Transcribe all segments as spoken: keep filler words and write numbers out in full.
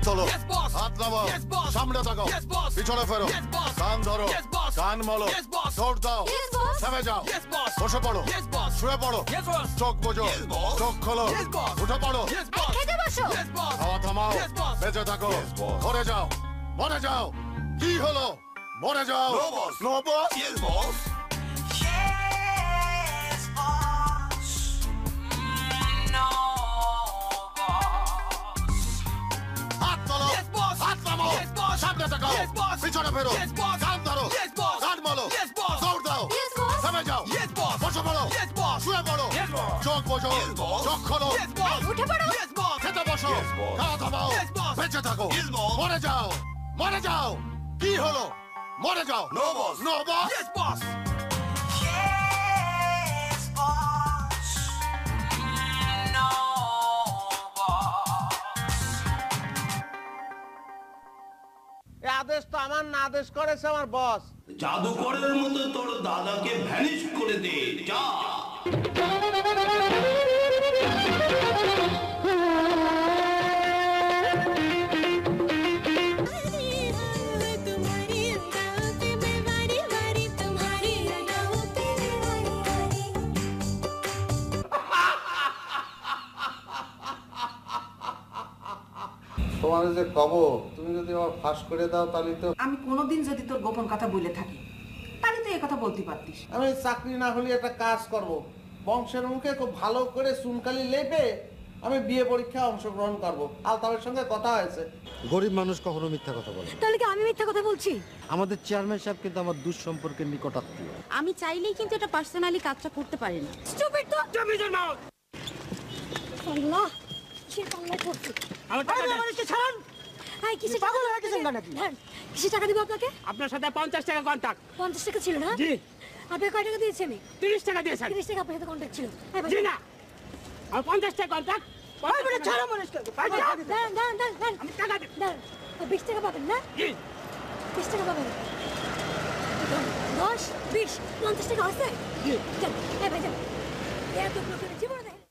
তোলো, হাত নামাও, সামনে তাকাও, পিছনে ফেরো, কান ধরো, কান মলো, দৌড় দাও, থেমে যাও, বসে পড়ো, শুয়ে পড়ো, চোখ বোঝো, চোখ খোলো, উঠে পড়ো, খাওয়া থামাও, বেঁচে থাকো, মরে যাও, মরে যাও। কি হলো? মরে যাও। No boss. Yes boss. হাত তোলো, হাত নামাও, সামনে তাকাও, পিছনে ফেরো, কান ধরো, কান মলো, দৌড় দাও, থেমে যাও, বসে পড়ো, শুয়ে পড়ো, চোখ বোঝো, চোখ খোলো, উঠে পড়ো, খেতে বসো, খাওয়া থামাও, বেঁচে থাকো, মরে যাও, মরে যাও। কি হলো? মরে যাও। No boss. No boss. Yes boss. Yes boss. No boss. এই আদেশ তো আমার না, আদেশ করেছে আমার বস। জাদুকরের মতো তোর দাদাকে ভ্যানিশ করে দে, যা। তোমার যে কব, তুমি যদি আমার ফাঁস করে দাও তাহলে তো আমি কোনোদিন যদি তোর গোপন কথা বলে থাকি তাহলে তো এই কথা বলতে পারতিস। আমি চাকরি না হলে একটা কাজ করব, বংশের মুখে খুব ভালো করে চুনকালি লেপে আমি বিয়ে পরীক্ষায় অংশগ্রহণ করব। আলতাফের সঙ্গে কথা হয়েছে। গরিব মানুষ কখনো মিথ্যা কথা বলে। তাহলে কি আমি মিথ্যা কথা বলছি? আমাদের চেয়ারম্যান সাহেব কিন্তু আমার দুঃসম্পর্কের নিকটাত্মীয়। আমি চাইলেই কিন্তু এটা পার্সোনালি কাজটা করতে পারি না। স্টুপিড তো। জমিদার মাও। আল্লাহ, কি বাংলা করতে? আমার টাকা আমাকে ছাড়ুন। এই কিসে পাগল হয়ে গেছেন নাকি? হ্যাঁ, কিসে টাকা দিব আপনাকে? আপনার সাথে পঞ্চাশ টাকা কন্টাক্ট। পঞ্চাশ টাকা ছিল না? জি। আপনি কয় টাকা দিয়েছেন? তিরিশ টাকা দিয়েছেন। তিরিশ টাকা আপনার সাথে কন্টাক্ট ছিল। জি না, আর পঞ্চাশ টাকা কন্টাক্ট। ওই বলে ছাড়ো মানুষ কে? দেন দেন দেন দেন। আমি টাকা দেব। দেন। বিশ টাকা পাবেন না? জি। বিশ টাকা পাবেন। দশ, বিশ, পঞ্চাশ টাকা আছে? জি। দেন। এই ভাই দেন। এত লোকের জীবন দেখেন।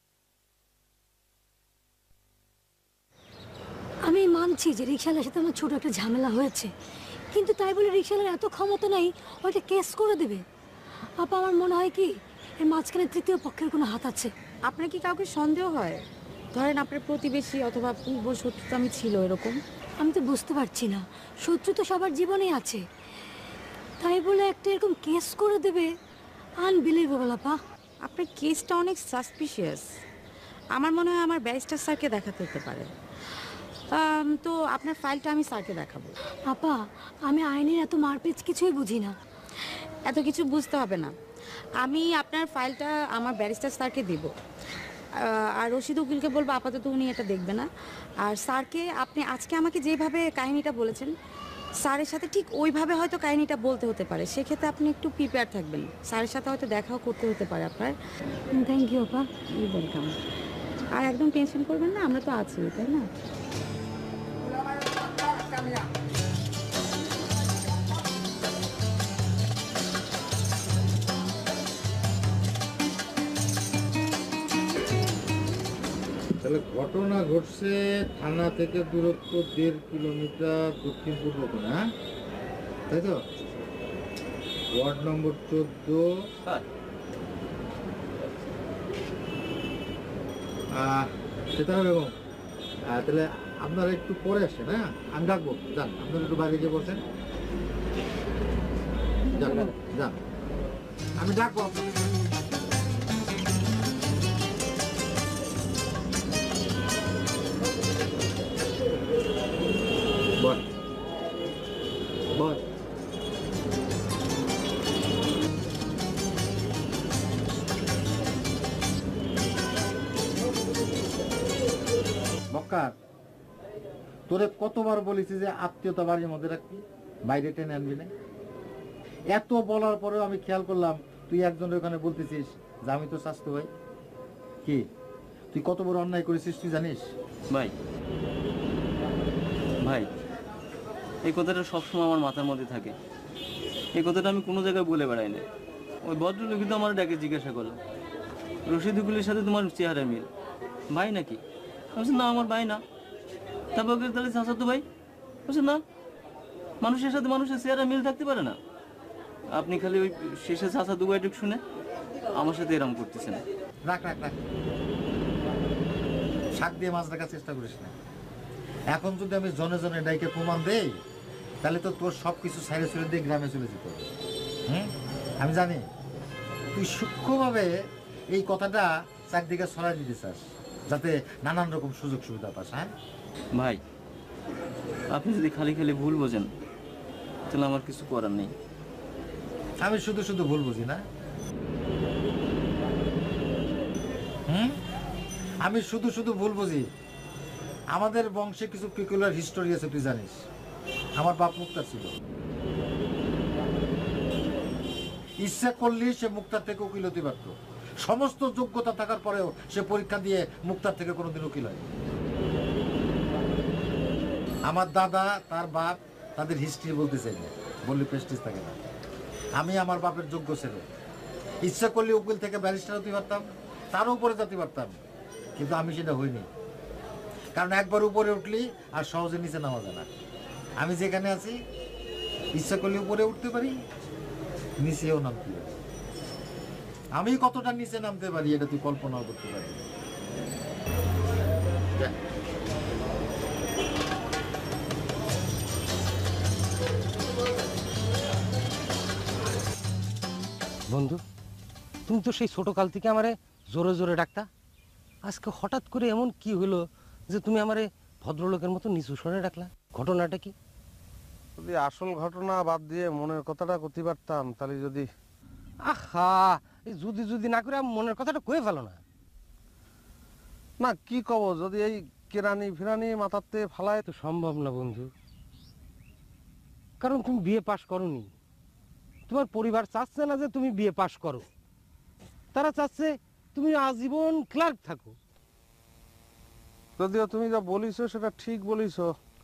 আমি মানছি যে রিকশালার সাথে আমার ছোট একটা ঝামেলা হয়েছে, কিন্তু তাই বলে রিকশালার এত ক্ষমতা নাই ওইটা কেস করে দেবে। আপা, আমার মনে হয় কি এর মাঝখানে তৃতীয় পক্ষের কোনো হাত আছে। আপনার কি কাউকে সন্দেহ হয়? ধরেন আপনার প্রতিবেশী অথবা পূর্ব শত্রুতা আমি ছিল এরকম। আমি তো বুঝতে পারছি না, শত্রু তো সবার জীবনেই আছে, তাই বলে একটা এরকম কেস করে দেবে, আনবিলিভেবল। আপা, আপনার কেসটা অনেক সাসপিশিয়াস। আমার মনে হয় আমার ব্যারিস্টার স্যারকে দেখাতে হতে পারে। তো আপনার ফাইলটা আমি স্যারকে দেখাবো। আপা, আমি আইনের এত মারপিচ কিছুই বুঝি না। এত কিছু বুঝতে হবে না, আমি আপনার ফাইলটা আমার ব্যারিস্টার স্যারকে দেব, আর রশিদ উকিলকে বলবো আপাতত উনি এটা দেখবে না। আর স্যারকে আপনি আজকে আমাকে যেভাবে কাহিনীটা বলেছেন, স্যারের সাথে ঠিক ওইভাবে হয়তো কাহিনীটা বলতে হতে পারে। সেক্ষেত্রে আপনি একটু প্রিপেয়ার থাকবেন, স্যারের সাথে হয়তো দেখাও করতে হতে পারে আপনার। থ্যাংক ইউ আপা। ওয়েলকাম। আর একদম টেনশন করবেন না, আমরা তো আছি, তাই না? তাহলে ঘটনা ঘটছে থানা থেকে দূরত্ব দেড় কিলোমিটার দক্ষিণ পূর্ব কোণে, হ্যাঁ তাই তো? ওয়ার্ড নম্বর চোদ্দ। সেটা বেগম, তাহলে আপনারা একটু পরে আসেন, হ্যাঁ আমি ডাকবো। যান, আপনারা একটু বাইরে গিয়ে বসেন। যান যান, আমি ডাকবো আপনাদের। বল বল। মক্কার, তোরে কতবার বলেছি যে আত্মীয়তা বাড়ির মধ্যে রাখবি, বাইরে টেনে আনবি না। এত বলার পরেও আমি খেয়াল করলাম তুই একজনের ওখানে বলতেছিস যে আমি তো স্বাস্থ্য ভাই। কি তুই কত বড় অন্যায় করেছিস তুই জানিস? ভাই ভাই এই কথাটা সবসময় আমার মাথার মধ্যে থাকে। এই কথাটা আমি কোনো জায়গায় বলে বেড়াই না। ওই ভদ্রলোক কিন্তু আমার ডাকে জিজ্ঞাসা করলো, রশিদ উকিলের সাথে তোমার চেহারা মিল, ভাই নাকি? আমি বলছি না, আমার ভাই না। তারপর তাহলে চাচা তো ভাই বলছে না, মানুষের সাথে মানুষের চেহারা মিল থাকতে পারে না। আপনি খালি ওই শেষে চাচা দু ভাইটুক শুনে আমার সাথে এরম করতেছেন। রাখ রাখ রাখ, শাক দিয়ে মাছ রাখার চেষ্টা করিস না। এখন যদি আমি জনে জনে ডাইকে প্রমাণ দেই, তাহলে তো তোর সব কিছু সাইডে চলে দিয়ে গ্রামে চলে যেত। হুম, আমি জানি তুই সূক্ষ্মভাবে এই কথাটা চারদিকে ছড়াই দিতে চাস, যাতে নানান রকম সুযোগ সুবিধা পাস। হ্যাঁ ভাই, আপনি যদি খালি খালি ভুল বোঝেন তাহলে আমার কিছু করার নেই। আমি শুধু শুধু ভুল বুঝি না। হুম, আমি শুধু শুধু ভুল বুঝি। আমাদের বংশে কিছু পিকুলার হিস্টোরি আছে, তুই জানিস। আমার বাপ মুক্তার ছিল, ইচ্ছা করলেই সে মুক্তার থেকে উকিল হতে পারত। সমস্ত যোগ্যতা থাকার পরেও সে পরীক্ষা দিয়ে মুক্তার থেকে কোনোদিন উকিল হয়। আমার দাদা, তার বাপ, তাদের হিস্ট্রি বলতে চাই না, বললে প্রেস্টিজ থাকে না। আমি আমার বাপের যোগ্য ছেলে, ইচ্ছা করলে উকিল থেকে ব্যারিস্টার হতে পারতাম, তারও উপরে যেতে পারতাম, কিন্তু আমি সেটা হইনি। কারণ একবার উপরে উঠলি আর সহজে নিচে নামা যায় না। আমি যেখানে আছি, ইচ্ছা করলে উপরে উঠতে পারি, নিচেও নামতে পারি। আমি কতটা নিচে নামতে পারি এটা তুই কল্পনাও করতে পারি। বন্ধু, তুমি তো সেই ছোটকাল থেকে আমারে জোরে জোরে ডাকতা, আজকে হঠাৎ করে এমন কি হলো যে তুমি আমারে ভদ্রলোকের মতো নিচু স্বরে ডাকলা? ঘটনাটা কি? যদি আসল ঘটনা বাদ দিয়ে মনের কথাটা করতে পারতাম, তাহলে যদি আহা, এই যদি যদি না করে মনের কথাটা কয়ে ফেলো না। না কি কব, যদি এই কেরানি ফিরানি মাথাতে ফালায় তো সম্ভব না বন্ধু, কারণ তুমি বিয়ে পাশ করোনি। তোমার পরিবার চাচ্ছে না যে তুমি বিয়ে পাশ করো, তারা চাচ্ছে তুমি আজীবন ক্লার্ক থাকো। যদিও তুমি যা বলিস সেটা ঠিক বলিস,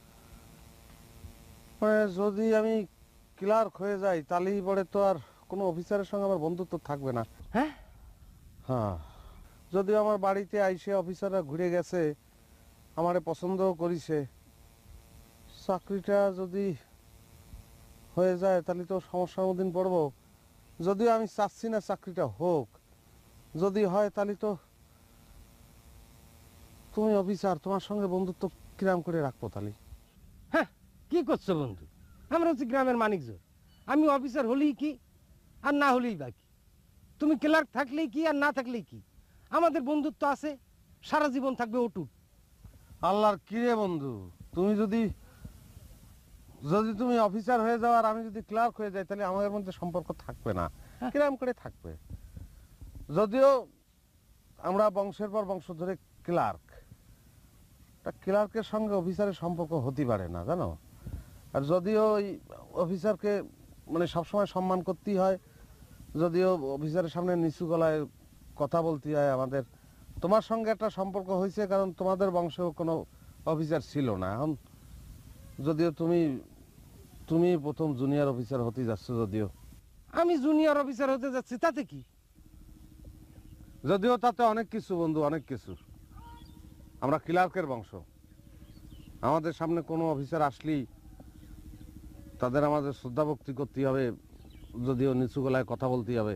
মানে যদি আমি ক্লার্ক হয়ে যাই তাহলেই পরে তো আর কোনো অফিসারের সঙ্গে আমার বন্ধুত্ব থাকবে না। হ্যাঁ হ্যাঁ, যদিও আমার বাড়িতে আইসে অফিসাররা ঘুরে গেছে, আমারে পছন্দও করিছে, চাকরিটা যদি হয়ে যায় তাহলে তো সমস্যার মধ্যে পড়ব। যদিও আমি চাচ্ছি না চাকরিটা হোক, যদি হয় তাহলে তো তুমি অফিসার, তোমার সঙ্গে বন্ধুত্ব কিরাম করে রাখবো তাহলে। হ্যাঁ, কি করছো বন্ধু? আমরা হচ্ছে গ্রামের মানিকজোর। আমি অফিসার হলেই কি আর না হলেই বাকি, তুমি ক্লার্ক থাকলেই কি আর না থাকলেই কি, আমাদের বন্ধুত্ব আছে, সারা জীবন থাকবে অটুট। আল্লাহর কিরে বন্ধু, তুমি যদি যদি তুমি অফিসার হয়ে যাও আর আমি যদি ক্লার্ক হয়ে যাই, তাহলে আমাদের মধ্যে সম্পর্ক থাকবে না, কিরাম করে থাকবে? যদিও আমরা বংশের পর বংশ ধরে ক্লার্ক, ক্লার্কের সঙ্গে অফিসারের সম্পর্ক হতে পারে না, জানো। আর যদিও ওই অফিসারকে মানে সবসময় সম্মান করতেই হয়, যদিও অফিসারের সামনে নিচু গলায় কথা বলতে হয় আমাদের। তোমার সঙ্গে একটা সম্পর্ক হয়েছে কারণ তোমাদের বংশেও কোনো অফিসার ছিল না। এখন যদিও তুমি তুমি প্রথম জুনিয়র অফিসার হতে যাচ্ছ, যদিও আমি জুনিয়র অফিসার হতে যাচ্ছি, তাতে কি? যদিও তাতে অনেক কিছু বন্ধু, অনেক কিছু। আমরা ক্লার্কের বংশ, আমাদের সামনে কোনো অফিসার আসলেই তাদের আমাদের শ্রদ্ধা ভক্তি করতে হবে, যদিও নিচু গলায় কথা বলতে হবে।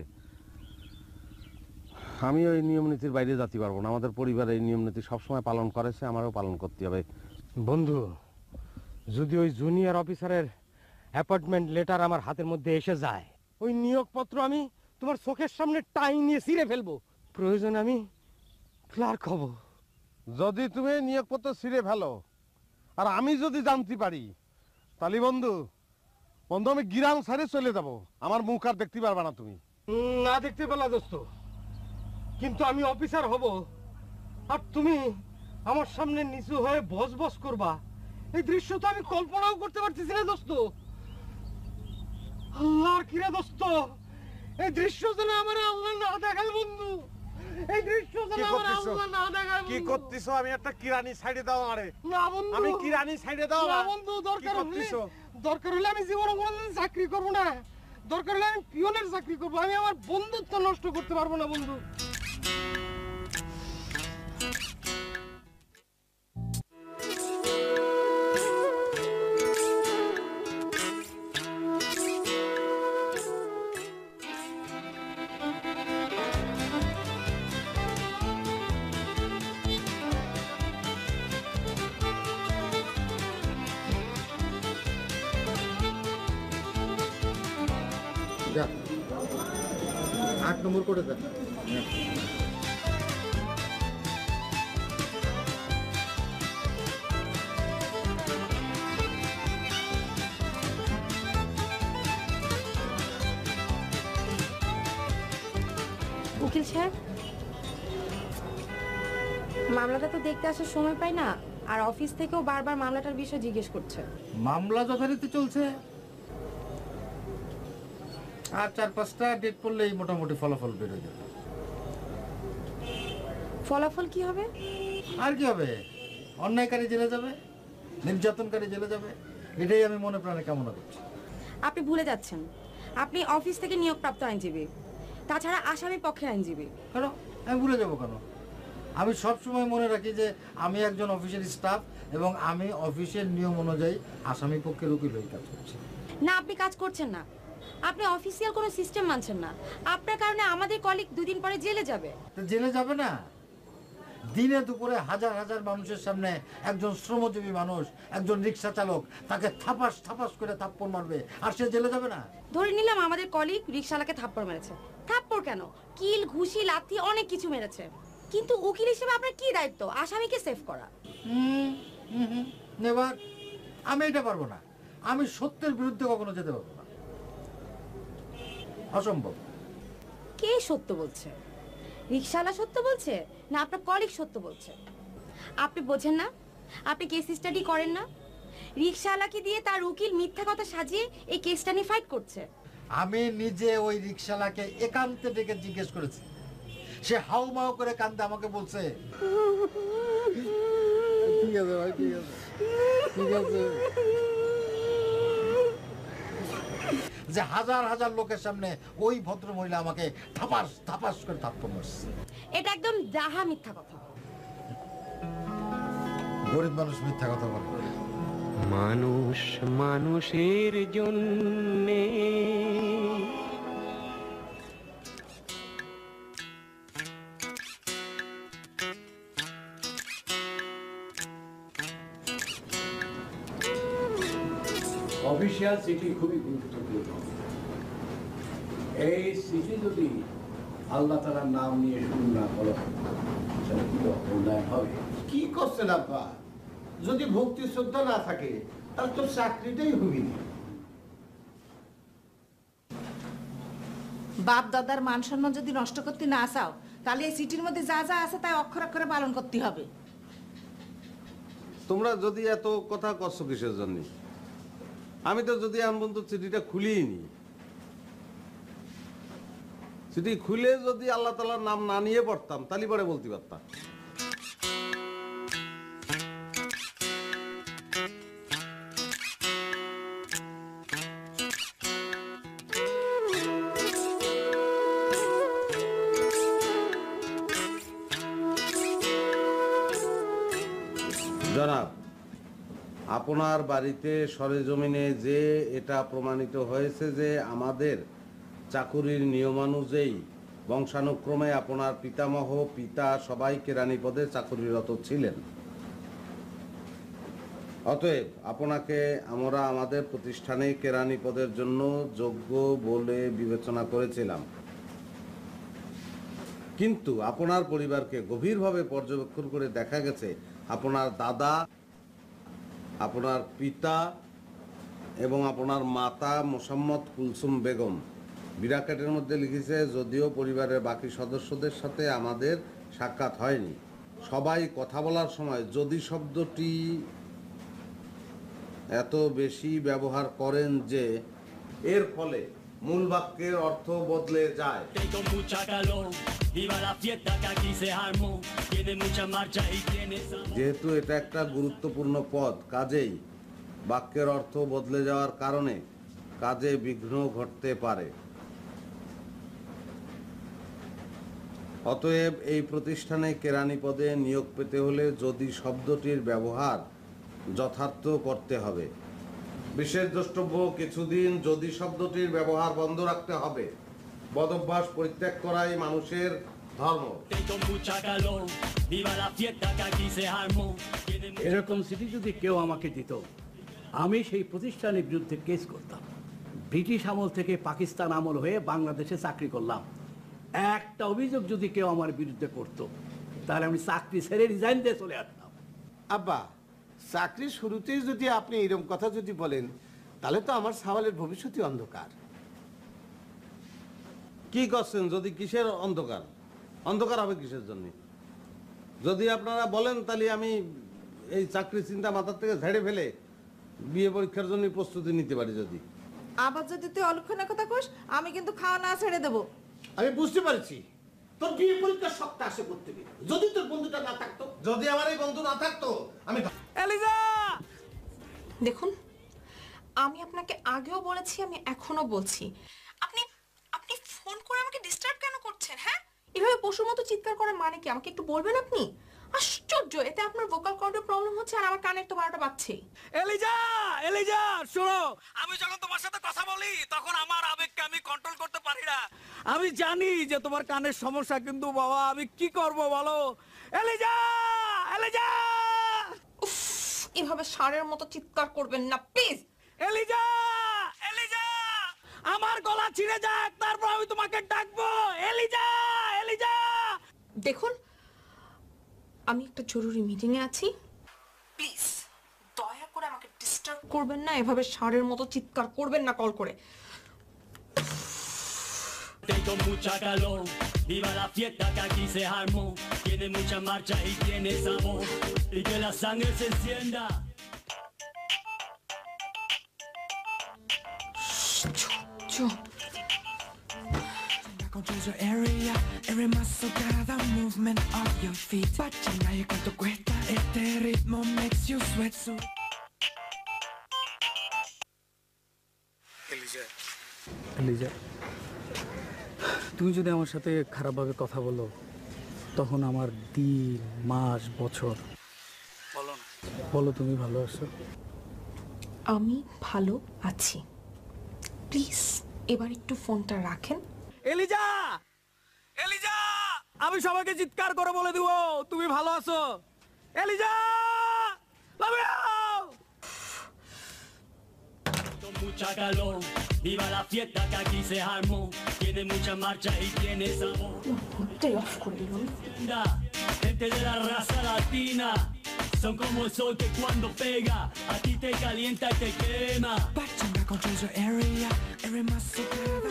আমি ওই নিয়ম নীতির বাইরে যেতে পারবো না, আমাদের পরিবার এই নিয়ম নীতি সবসময় পালন করেছে, আমারও পালন করতে হবে। বন্ধু, যদি ওই জুনিয়র অফিসারের অ্যাপয়েন্টমেন্ট লেটার আমার হাতের মধ্যে এসে যায়, ওই নিয়োগপত্র আমি তোমার চোখের সামনে টাই নিয়ে ছিঁড়ে ফেলবো, প্রয়োজনে আমি ক্লার্ক হব। যদি তুমি নিয়োগপত্র ছিঁড়ে ফেলো আর আমি যদি জানতে পারি, তাহলে বন্ধু বন্ধু আমি গ্রাম ছাড়ে চলে যাব, আমার মুখ আর দেখতে পারবে না তুমি। না দেখতে পেলা দোস্ত, কিন্তু আমি অফিসার হব আর তুমি আমার সামনে নিচু হয়ে বস বস করবা, এই দৃশ্য তো আমি কল্পনাও করতে পারতেছি না দোস্ত। আল্লাহর কিরে দোস্ত, এই দৃশ্য যেন আমার আল্লাহ না দেখায় বন্ধু, এই দৃশ্য যেন আমার আল্লাহ না দেখায়। কি করতেছো? আমি একটা কিরানি সাইডে দাও আমারে। না বন্ধু, আমি কিরানি সাইডে দাও না বন্ধু, দরকার হলে দরকার হলে আমি জীবনে কোনোদিন চাকরি করব না, দরকার হলে আমি পিয়নের চাকরি করব, আমি আমার বন্ধুত্ব নষ্ট করতে পারবো না বন্ধু। Thank you. যা আট নম্বর করে যা। উকিল সাহেব, মামলাটা তো দেখতে আসার সময় পাই না, আর অফিস থেকেও বারবার মামলাটার বিষয় জিজ্ঞেস করছে। মামলা যথারীতি চলছে, আর চার পাঁচটা ডেট পড়লেই মোটামুটি ফলাফল বেরোয় যাবে। ফলাফল কি হবে? আর কি হবে, অন্যায়কারী জেলে যাবে, নির্যাতনকারী জেলে যাবে, এটাই আমি মনে প্রাণে কামনা করছি। আপনি ভুলে যাচ্ছেন, আপনি অফিস থেকে নিয়োগপ্রাপ্ত আইনজীবী, তাছাড়া আসামি পক্ষের আইনজীবী। কেন আমি ভুলে যাবো কেন? আমি সব সময় মনে রাখি যে আমি একজন অফিসের স্টাফ এবং আমি অফিসের নিয়ম অনুযায়ী আসামি পক্ষের উকিল হয়ে কাজ করছি। না, আপনি কাজ করছেন না, আপনি অফিসিয়াল কোনো সিস্টেম মানছেন না। আপনার কারণে আমাদের কলিগ দুদিন পরে জেলে যাবে। তো জেলে যাবে না, দিনে দুপুরে হাজার হাজার মানুষের সামনে একজন শ্রমজীবী মানুষ, একজন রিক্সা চালক, তাকে থাপাস থাপাস করে থাপ্পড় মারবে, আর সে জেলে যাবে না? ধরে নিলাম আমাদের কলিগ রিকশালাকে থাপ্পড় মেরেছে। থাপ্পড় কেন, কিল, ঘুষি, লাথি, অনেক কিছু মেরেছে। কিন্তু উকিল হিসেবে আপনার কি দায়িত্ব? আসামিকে সেভ করা। হুম হুম হুম নেবার, আমি এটা পারবো না। আমি সত্যের বিরুদ্ধে কখনো যেতে পারবো না, অসম্ভব। কে সত্য বলছে? রিকশালা সত্য বলছে না আপনার কলিগ সত্য বলছে? আপনি বোঝেন না? আপনি কেস স্টাডি করেন না? রিকশালাকে দিয়ে তার উকিল মিথ্যা কথা সাজিয়ে এই কেসটা নিয়ে ফাইট করছে। আমি নিজে ওই রিকশালাকে একান্তে ডেকে জিজ্ঞেস করেছি, সে হাউ মাউ করে কান্দে আমাকে বলছে, ঠিক আছে ভাই, ঠিক আছে ঠিক আছে, যে হাজার হাজার লোকের সামনে ওই ভদ্র মহিলা আমাকে থাপাস থাপাস করে থাপ্পড় মারছে। এটা একদম ডাহা মিথ্যা কথা। গরিব মানুষ মিথ্যা কথা বলে? মানুষ মানুষের জন্যে অফিসিয়াল চিঠি খুবই গুরুত্বপূর্ণ। এই চিঠি যদি আল্লাহ তাআলার নাম নিয়ে শুরু না করো তাহলে কি অন্যায় হবে? কি করছেন আব্বা? যদি ভক্তি শ্রদ্ধা না থাকে তাহলে তোর চাকরিটাই হবি না। বাপ দাদার মান সম্মান যদি নষ্ট করতে না চাও, তাহলে এই চিঠির মধ্যে যা যা আছে তাই অক্ষর অক্ষরে পালন করতে হবে। তোমরা যদি এত কথা করছো কিসের জন্য? আমি তো যদি এখন পর্যন্ত চিঠিটা খুলিই নি। চিঠি খুলে যদি আল্লাহ তাআলার নাম না নিয়ে পড়তাম তাহলে পরে বলতে পারতাম। জনাব, আপনার বাড়িতে সরেজমিনে যে এটা প্রমাণিত হয়েছে যে আমাদের চাকুরির নিয়মানুযায়ী বংশানুক্রমে আপনার পিতামহ পিতা সবাই কেরানি পদে চাকুরিরত ছিলেন। অতএব আপনাকে আমরা আমাদের প্রতিষ্ঠানে কেরানি পদের জন্য যোগ্য বলে বিবেচনা করেছিলাম। কিন্তু আপনার পরিবারকে গভীরভাবে পর্যবেক্ষণ করে দেখা গেছে আপনার দাদা, আপনার পিতা এবং আপনার মাতা মোসাম্মদ কুলসুম বেগম, বিরাকেটের মধ্যে লিখেছে, যদিও পরিবারের বাকি সদস্যদের সাথে আমাদের সাক্ষাৎ হয়নি, সবাই কথা বলার সময় যদি শব্দটি এত বেশি ব্যবহার করেন যে এর ফলে মূল বাক্যের অর্থ বদলে যায়। যেহেতু এটা একটা গুরুত্বপূর্ণ পদ, কাজেই বাক্যের অর্থ বদলে যাওয়ার কারণে কাজে বিঘ্ন ঘটতে পারে। অতএব এই প্রতিষ্ঠানে কেরানি পদে নিয়োগ পেতে হলে যদি শব্দটির ব্যবহার যথার্থ করতে হবে। বিশেষ দ্রষ্টব্য, কিছুদিন যদি শব্দটির ব্যবহার বন্ধ রাখতে হবে। বদভ্যাস পরিত্যাগ করাই মানুষের ধর্ম। এরকম চিঠি যদি কেউ আমাকে দিত, আমি সেই প্রতিষ্ঠানের বিরুদ্ধে কেস করতাম। ব্রিটিশ আমল থেকে পাকিস্তান আমল হয়ে বাংলাদেশে চাকরি করলাম। একটা অভিযোগ যদি কেউ আমার বিরুদ্ধে করতো তাহলে আমি চাকরি ছেড়ে রিজাইন দিয়ে চলে আসতাম। আব্বা, চাকরির শুরুতেই যদি আপনি এরকম কথা যদি বলেন তাহলে তো আমার সাওয়ালের ভবিষ্যৎই অন্ধকার। কি করছেন? যদি কিসের অন্ধকার? অন্ধকার হবে কিসের জন্য? যদি আপনারা বলেন তাহলে আমি এই চাকরি চিন্তা মাথার থেকে ঝেড়ে ফেলে বিয়ে পরীক্ষার জন্য প্রস্তুতি নিতে পারি। যদি আবার যদি তুই অলক্ষণের কথা কোস আমি কিন্তু খাওয়া না ছেড়ে দেবো। আমি বুঝতে পারছি তোর বিয়ে পরীক্ষার শখটা আসে করতে গিয়ে। যদি তোর বন্ধুটা না থাকতো, যদি আমার এই বন্ধু না থাকতো আমি এলিজা, দেখুন আমি আপনাকে আগেও বলেছি, আমি এখনো বলছি, আপনি আপনি ফোন করে আমাকে ডিস্টার্ব কেন করছেন? হ্যাঁ, এভাবে পশুর মতো চিৎকার করার মানে কি আমাকে একটু বলবেন আপনি? আশ্চর্য, এতে আপনার ভোকাল কর্ডের প্রবলেম হচ্ছে আর আমার কানের তো বারোটা বাজছেই। এলিজা, এলিজা শোনো, আমি যখন তোমার সাথে কথা বলি তখন আমার আবেগকে আমি কন্ট্রোল করতে পারি না। আমি জানি যে তোমার কানের সমস্যা, কিন্তু বাবা আমি কি করব বলো? এলিজা, এলিজা, উফ, এভাবে ষাঁড়ের মতো চিৎকার করবেন না প্লিজ। এলিজা, এলিজা, আমার গলা ছিঁড়ে যাক তারপর আমি তোমাকে ডাকবো। Eliza, Eliza. দেখুন আমি একটা জরুরি মিটিং এ আছি, প্লিজ দয়া করে আমাকে ডিস্টার্ব করবেন না, এভাবে ষাঁড়ের মতো চিৎকার করবেন না কল করে। Tengo mucha calor, viva la fiesta que aquí se armó, tiene mucha marcha y tiene sabor, y que la sangre se encienda. Controls your area, every muscle, cada movement of your feet. Pachanga, cuánto cuesta, este ritmo makes you sweat so. Eliza, Eliza, তুমি যদি আমার সাথে খারাপভাবে কথা বলো তখন আমার দিন মাস বছর বলো না, বলো তুমি ভালো আছো? আমি ভালো আছি, প্লিজ এবার একটু ফোনটা রাখেন। এলিজা, এলিজা, আমি সবাইকে চিৎকার করে বলে দিব তুমি ভালো আছো। Eliza, love you. Con mucha calor, viva la fiesta que aquí se armó, tiene mucha marcha y tiene sabor. Gente de la raza latina, son como el sol que cuando pega, a ti te calienta y te quema. Pachanga controls your area, every muscle, cada.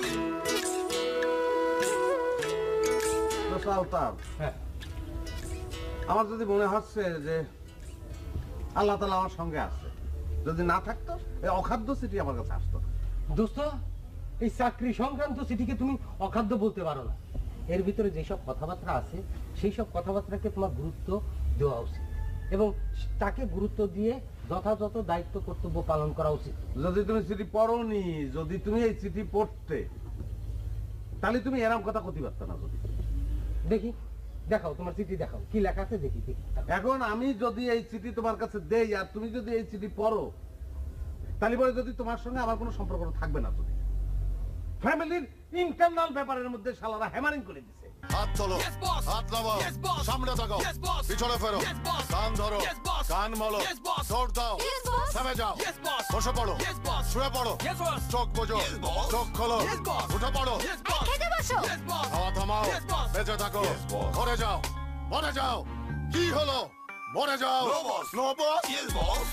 আমার যদি মনে হচ্ছে যে আল্লাহ তাআলা আমার সঙ্গে আছে, যদি না থাকতো এই অখাদ্য চিঠি আমার কাছে আসতো না। দোস্ত, এই চাকরি সংক্রান্ত চিঠিকে তুমি অখাদ্য বলতে পারো না। এর ভিতরে যেসব কথাবার্তা আছে সেই সব কথাবার্তাকে তোমার গুরুত্ব দেওয়া উচিত এবং তাকে গুরুত্ব দিয়ে যথাযথ দায়িত্ব কর্তব্য পালন করা উচিত। যদি তুমি চিঠি পড়োনি, যদি তুমি এই চিঠি পড়তে তাহলে তুমি এরকম কথা করতে পারতো না। যদি দেখি, দেখাও তোমার চিঠি, দেখাও কি লেখা আছে দেখি দেখি। এখন আমি যদি এই চিঠি তোমার কাছে দেই আর তুমি যদি এই চিঠি পড়ো তাহলে পরে যদি তোমার সঙ্গে আমার কোনো সম্পর্ক থাকবে না। যদি ফ্যামিলির ইন্টারনাল ব্যাপারের মধ্যে শালারা হ্যামারিং করে দিছে। হাত তোলো, হাত নামাও, সামনে তাকাও, পিছনে ফেরো, কান ধরো, কান মলো, দৌড় দাও, থেমে যাও, বসে পড়ো, শুয়ে পড়ো, চোখ বোঝো, চোখ খোলো, উঠে পড়ো, খাওয়া থামাও, বেঁচে থাকো, মরে যাও, মরে যাও। কি হলো? মরে যাও। No boss.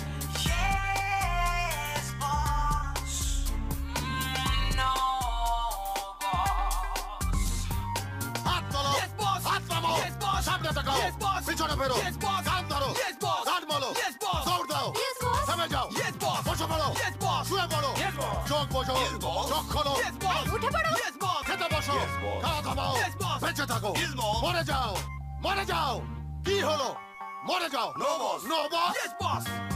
সামনে তাকাও, পিছনে ফেরো, কান ধরো, কান বলো, দৌড় দাও, থেমে যাও, বসে পড়ো, শুয়ে পড়ো, চোখ বোঝো, চোখ খোলো, উঠে পড়ো, খেতে বসো, খাওয়া থামাও, বেঁচে থাকো, মরে যাও, মরে যাও। কি হলো? মরে যাও। No boss. নো বস।